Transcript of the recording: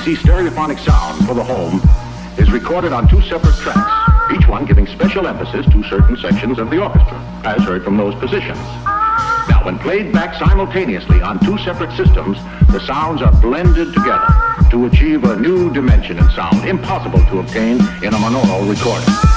BBC stereophonic sound for the home is recorded on two separate tracks, each one giving special emphasis to certain sections of the orchestra, as heard from those positions. Now, when played back simultaneously on two separate systems, the sounds are blended together to achieve a new dimension in sound, impossible to obtain in a monaural recording.